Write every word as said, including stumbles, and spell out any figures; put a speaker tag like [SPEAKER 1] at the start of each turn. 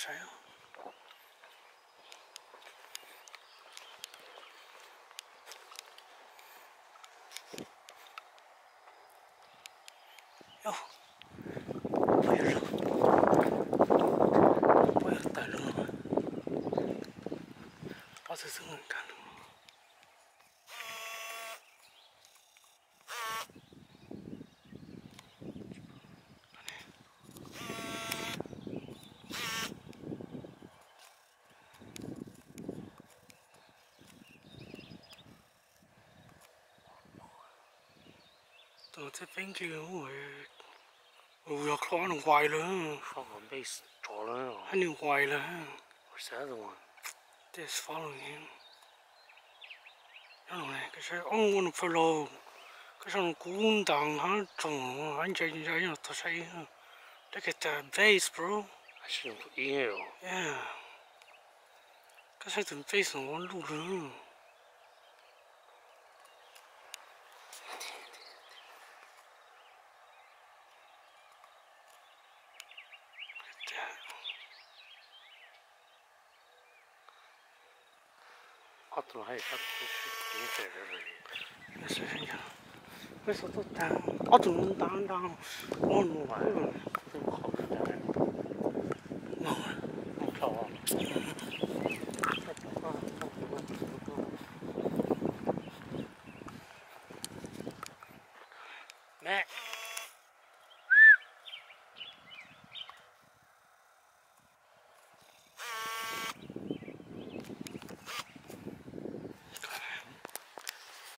[SPEAKER 1] 谁啊？哟，不要扔，不要带扔了，把这整个干了。 到这边去我我要可能坏了。
[SPEAKER 2] 放个 base 着了。
[SPEAKER 1] 肯定坏了。
[SPEAKER 2] Where's the other one?
[SPEAKER 1] This following him. 然后呢，佢说哦，我能 follow。佢想滚荡下撞，俺这人家要他说呀。Look at that base, bro.
[SPEAKER 2] I shouldn't put in here.
[SPEAKER 1] Yeah. 佢说條 base 我路了。
[SPEAKER 2] Otro hay otro tiene que ver.
[SPEAKER 1] Eso es ya. Eso todo está. Otro no está, no. Oh no.